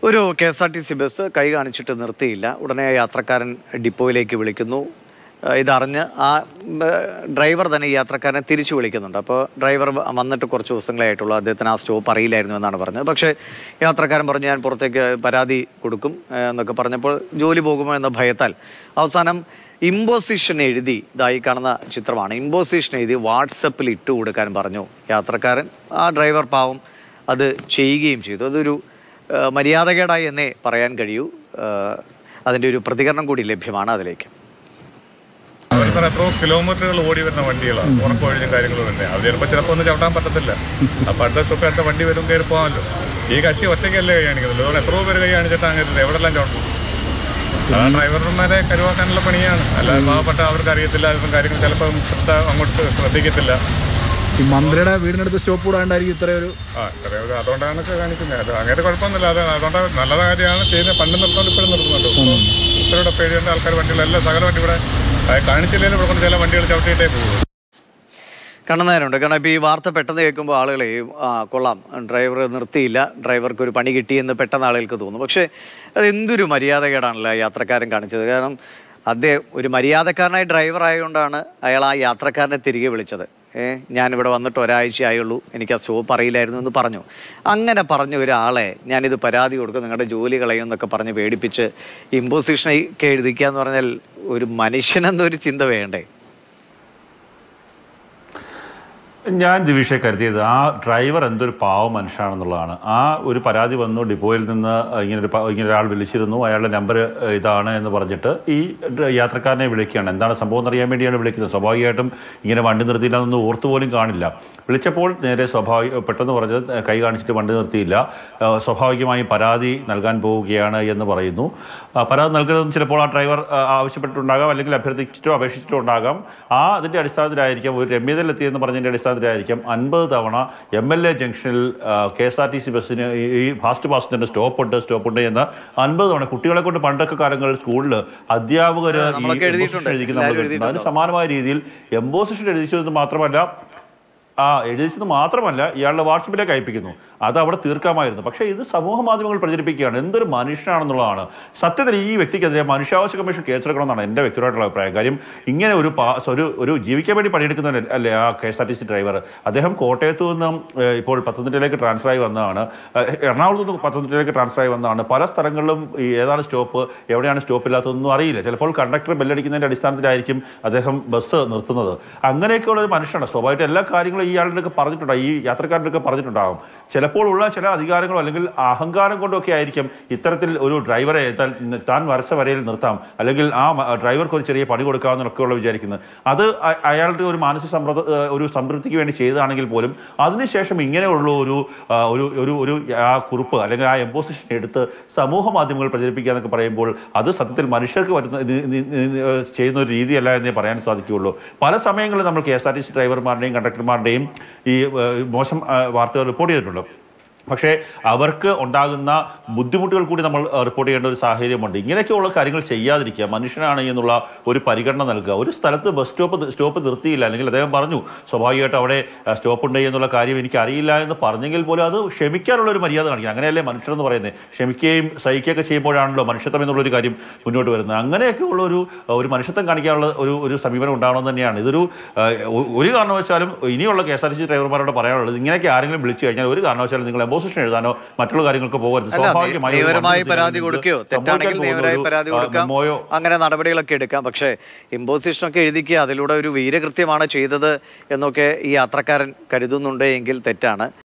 ഒരു KSRTC. Bus കൈ കാണിച്ചിട്ട് നിർത്തിയില്ല. ഉടനെ യാത്രക്കാരൻ ഡിപ്പോയിലേക്ക് വിളിക്കുന്നു. ഇതറിഞ്ഞ് ആ ഡ്രൈവർ തന്നെ ഈ യാത്രക്കാരനെ തിരിച്ചു വിളിക്കുന്നുണ്ട്. അപ്പോൾ ഡ്രൈവർ വന്നിട്ട് കുറച്ച് ദിവസങ്ങളായിട്ടുള്ളൂ, അദ്ദേഹത്തിന് ആ സ്റ്റോപ്പ് അറിയില്ലായിരുന്നു എന്നാണ് പറഞ്ഞത്. പക്ഷേ യാത്രക്കാരൻ പറഞ്ഞു ഞാൻ പുറത്തേക്ക് പരാതി കൊടുക്കും എന്നൊക്കെ പറഞ്ഞപ്പോൾ ജോലി പോകുമോ എന്ന ഭയത്താൽ അവസാനം ഇമ്പോസിഷൻ എഴുതി, ഇതായി കാണുന്ന ചിത്രമാണ്, ഇമ്പോസിഷൻ എഴുതി വാട്സപ്പിൽ ഇട്ട് കൊടുക്കാൻ പറഞ്ഞു യാത്രക്കാരൻ. ആ ഡ്രൈവർ പാവം അത് ചെയ്യുകയും ചെയ്തു. അതൊരു മര്യാദകേടായി എന്നേ പറയാൻ കഴിയൂ. അതിൻ്റെ ഒരു പ്രതികരണം കൂടി ലഭ്യമാണ് അതിലേക്ക്. എത്രയോ കിലോമീറ്ററുകൾ ഓടി വരുന്ന വണ്ടികളാണ്, ഉറക്കൊഴിഞ്ഞും കാര്യങ്ങളും തന്നെ. അത് ചിലപ്പോൾ ഒന്നും ചവിട്ടാൻ പറ്റത്തില്ല. അപ്പോൾ അടുത്ത സ്റ്റോപ്പ് അടുത്ത വണ്ടി വരും, കയറി പോകാമല്ലോ. ഈ കക്ഷി ഒറ്റയ്ക്കല്ലേ കൈ കാണിക്കുന്നുള്ളൂ. അതുകൊണ്ട് എത്രയോ പേര് കൈ കാണിച്ചിട്ട് അങ്ങനെ എവിടെല്ലാം ചവിട്ടും. ആ ഡ്രൈവർമാരെ കരുവാക്കാനുള്ള പണിയാണ്. അല്ലാതെ പാവപ്പെട്ട അവർക്ക് അറിയത്തില്ല, അതിനും കാര്യങ്ങൾ ചിലപ്പോൾ അങ്ങോട്ട് ശ്രദ്ധിക്കത്തില്ല. ഈ മന്ത്രിയുടെ വീടിനടുത്ത് സ്റ്റോപ്പ് കൂടാണ്ടായിരിക്കും ഇത്രയൊരു അതുകൊണ്ടാണ് കാണിക്കുന്നത്. അത് അങ്ങനെ കുഴപ്പമൊന്നുമില്ല. അതുകൊണ്ട് നല്ല കാര്യമാണ് ചെയ്യുന്നത്. പണ്ട് നിർത്തുകൊണ്ട് ഇപ്പോഴും നിർത്തുന്നുണ്ട്. ഇത്രയുടെ പേടിയുണ്ട് ആൾക്കാർ. വണ്ടികളെല്ലാം സകല വണ്ടി ഇവിടെ കാണിച്ചില്ലെങ്കിൽ ഇവിടെ കൊണ്ട് ചില വണ്ടികൾ ചവിട്ടിയിട്ടേ പോകും. കണ്ണുനേരമുണ്ട്. കാരണം ഇപ്പോൾ ഈ വാർത്ത പെട്ടെന്ന് കേൾക്കുമ്പോൾ ആളുകളെ കൊള്ളാം, ഡ്രൈവർ നിർത്തിയില്ല, ഡ്രൈവർക്ക് ഒരു പണി കിട്ടിയെന്ന് പെട്ടെന്ന് ആളുകൾക്ക് തോന്നും. പക്ഷേ അത് എന്തൊരു മര്യാദകേടാണല്ലോ യാത്രക്കാരൻ കാണിച്ചത്. കാരണം അദ്ദേഹം ഒരു മര്യാദക്കാരനായ ഡ്രൈവർ ആയതുകൊണ്ടാണ് അയാൾ ആ യാത്രക്കാരനെ തിരികെ വിളിച്ചത്. ഞാനിവിടെ വന്നിട്ട് ഒരാഴ്ചയായുള്ളൂ, എനിക്ക് ആ സ്റ്റോപ്പ് അറിയില്ലായിരുന്നു എന്ന് പറഞ്ഞു. അങ്ങനെ പറഞ്ഞ ഒരാളെ ഞാനിത് പരാതി കൊടുക്കും, നിങ്ങളുടെ ജോലി കളയും എന്നൊക്കെ പറഞ്ഞ് പേടിപ്പിച്ച് ഇമ്പോസിഷനൊക്കെ എഴുതിക്കുക എന്ന് പറഞ്ഞാൽ ഒരു മനുഷ്യനെന്നൊരു ചിന്ത വേണ്ടേ? ഞാൻ ദിവിഷെ കരുതിയത് ആ ഡ്രൈവർ എന്തൊരു പാവ മനുഷ്യനാണെന്നുള്ളതാണ്. ആ ഒരു പരാതി വന്നു, ഡിപ്പോയിൽ നിന്ന് ഇങ്ങനെ ഒരാൾ വിളിച്ചിരുന്നു, അയാളുടെ നമ്പർ ഇതാണ് എന്ന് പറഞ്ഞിട്ട് ഈ യാത്രക്കാരനെ വിളിക്കുകയാണ്. എന്താണ് സംഭവം എന്നറിയാൻ വേണ്ടിയാണ് വിളിക്കുന്നത്. സ്വാഭാവികമായിട്ടും ഇങ്ങനെ വണ്ടി നിർത്തിയില്ല എന്നൊന്നും ഓർത്തുപോലും കാണില്ല. വിളിച്ചപ്പോൾ നേരെ പെട്ടെന്ന് പറഞ്ഞത് കൈ കാണിച്ചിട്ട് വണ്ടി നിർത്തിയില്ല, സ്വാഭാവികമായും പരാതി നൽകാൻ പോവുകയാണ് എന്ന് പറയുന്നു. പരാതി നൽകുന്നത് ചിലപ്പോൾ ആ ഡ്രൈവർ ആവശ്യപ്പെട്ടിട്ടുണ്ടാകാം, അല്ലെങ്കിൽ അഭ്യർത്ഥിച്ചിട്ടോ അപേക്ഷിച്ചിട്ടോ ഉണ്ടാകാം. അതിൻ്റെ അടിസ്ഥാനത്തിലായിരിക്കാം, ഒരു രമ്യതയിലെത്തിയെന്ന് പറഞ്ഞതിൻ്റെ അടിസ്ഥാനത്തിലായിരിക്കാം 50 തവണ MLA ജംഗ്ഷനിൽ KSRTC ബസ്സിന് ഈ ഫാസ്റ്റ് പാസഞ്ചറിൻ്റെ സ്റ്റോപ്പുണ്ട് എന്ന് 50 തവണ. കുട്ടികളെ കൊണ്ട് പണ്ടൊക്കെ കാലങ്ങളിൽ സ്കൂളിൽ അധ്യാപകർ എഴുതിക്കുന്ന അതിന് സമാനമായ രീതിയിൽ എംബോസിഷൻ എഴുതിച്ചത് മാത്രമല്ല ഇയാളുടെ വാട്സപ്പിലേക്ക് അയപ്പിക്കുന്നു. അത് അവിടെ തീർക്കാമായിരുന്നു. പക്ഷേ ഇത് സമൂഹ മാധ്യമങ്ങൾ പ്രചരിപ്പിക്കുകയാണ്. എന്തൊരു മനുഷ്യനാണെന്നുള്ളതാണ്. സത്യത്തിൽ ഈ വ്യക്തിക്കെതിരെ മനുഷ്യാവകാശ കമ്മീഷൻ കേസെടുക്കണമെന്നാണ് എൻ്റെ വ്യക്തിപരമായിട്ടുള്ള അഭിപ്രായം. കാര്യം ഇങ്ങനെ ഒരു ജീവിക്കാൻ വേണ്ടി പണിയെടുക്കുന്ന അല്ലേ ആ KSRTC ഡ്രൈവർ. അദ്ദേഹം കോട്ടയത്തു നിന്നും ഇപ്പോൾ പത്തനംതിട്ടയിലേക്ക് ട്രാൻസ്ഫർ ആയി വന്നതാണ്, എറണാകുളത്ത് നിന്ന് പത്തനംതിട്ടയിലേക്ക് ട്രാൻസ്ഫർ ആയി വന്നതാണ്. പല സ്ഥലങ്ങളിലും ഏതാണ് സ്റ്റോപ്പ്, എവിടെയാണ് സ്റ്റോപ്പ് ഇല്ലാത്തതൊന്നും അറിയില്ല. ചിലപ്പോൾ കണ്ടക്ടർ ബെല്ലടിക്കുന്നതിൻ്റെ അടിസ്ഥാനത്തിലായിരിക്കും അദ്ദേഹം ബസ് നിർത്തുന്നത്. അങ്ങനെയൊക്കെയുള്ള ഒരു മനുഷ്യനാണ്. സ്വാഭാവികമായിട്ട് എല്ലാ കാര്യങ്ങളും ഇയാളുടെയൊക്കെ പറഞ്ഞിട്ടുണ്ടാകും, ഈ യാത്രക്കാരുടെയൊക്കെ പറഞ്ഞിട്ടുണ്ടാകും. ചിലപ്പോൾ ഉള്ള ചില അധികാരങ്ങളോ അല്ലെങ്കിൽ അഹങ്കാരം കൊണ്ടൊക്കെ ആയിരിക്കും ഇത്തരത്തിൽ ഒരു ഡ്രൈവറെ താൻ വരച്ച വരയിൽ നിർത്താം, അല്ലെങ്കിൽ ആ ഡ്രൈവർക്ക് ഒരു ചെറിയ പണി കൊടുക്കാമെന്നൊക്കെയുള്ള വിചാരിക്കുന്നത്. അയാളുടെ ഒരു മാനസിക ഒരു സംതൃപ്തിക്ക് വേണ്ടി ചെയ്തതാണെങ്കിൽ പോലും അതിനുശേഷം ഇങ്ങനെയുള്ള ഒരു ആ കുറിപ്പ് അല്ലെങ്കിൽ ആ എംബോസിഷൻ എടുത്ത് സമൂഹ മാധ്യമങ്ങൾ പ്രചരിപ്പിക്കുക എന്നൊക്കെ പറയുമ്പോൾ അത് സത്യത്തിൽ മനുഷ്യർക്ക് ചെയ്യുന്ന ഒരു രീതിയല്ല എന്നേ പറയാൻ സാധിക്കുകയുള്ളൂ. പല സമയങ്ങളിൽ നമ്മൾ KSRTC ഡ്രൈവർമാരുടെയും കണ്ടക്ടർമാരുടെയും ഈ മോശം വാർത്തകൾ റിപ്പോർട്ട് ചെയ്തിട്ടുണ്ട്. പക്ഷേ അവർക്ക് ഉണ്ടാകുന്ന ബുദ്ധിമുട്ടുകൾ കൂടി നമ്മൾ റിപ്പോർട്ട് ചെയ്യേണ്ട ഒരു സാഹചര്യമുണ്ട്. ഇങ്ങനെയൊക്കെയുള്ള കാര്യങ്ങൾ ചെയ്യാതിരിക്കുക, മനുഷ്യനാണ് എന്നുള്ള ഒരു പരിഗണന നൽകുക. ഒരു സ്ഥലത്ത് ബസ് സ്റ്റോപ്പ് നിർത്തിയില്ല, അല്ലെങ്കിൽ അദ്ദേഹം പറഞ്ഞു സ്വാഭാവികമായിട്ട് അവിടെ സ്റ്റോപ്പ് ഉണ്ട് എന്നുള്ള കാര്യം എനിക്ക് അറിയില്ല എന്ന് പറഞ്ഞെങ്കിൽ പോലും അത് ക്ഷമിക്കാനുള്ള ഒരു മര്യാദ കാണിക്കുക. അങ്ങനെയല്ലേ മനുഷ്യരെന്ന് പറയുന്നത്. ക്ഷമിക്കുകയും സഹിക്കുകയൊക്കെ ചെയ്യുമ്പോഴാണല്ലോ മനുഷ്യത്വം എന്നുള്ളൊരു കാര്യം മുന്നോട്ട് വരുന്നത്. അങ്ങനെയൊക്കെ ഉള്ള ഒരു മനുഷ്യത്വം കാണിക്കാനുള്ള ഒരു സമീപനം ഉണ്ടാവണമെന്ന് തന്നെയാണ്. ഒരു കാരണവശാലും ഇനിയുള്ള KSRTC ഡ്രൈവർമാരോട് പറയാനുള്ളത്, ഇങ്ങനെയൊക്കെ ആരെങ്കിലും വിളിച്ചു കഴിഞ്ഞാൽ ഒരു കാരണവശാലും നിങ്ങൾ എംബോസിഷൻ എഴുതാനോ മറ്റുള്ള കാര്യങ്ങൾക്ക് പോകരുത്. നിയമപരമായി പരാതി കൊടുക്കുകയോ, തെറ്റാണെങ്കിൽ നിയമപരമായി പരാതി കൊടുക്കാം, അങ്ങനെ നടപടികളൊക്കെ എടുക്കാം. പക്ഷേ ഇമ്പോസിഷനൊക്കെ എഴുതിക്കുക, അതിലൂടെ ഒരു വീരകൃത്യമാണ് ചെയ്തത് എന്നൊക്കെ ഈ യാത്രക്കാരൻ കരുതുന്നുണ്ട് എങ്കിൽ തെറ്റാണ്.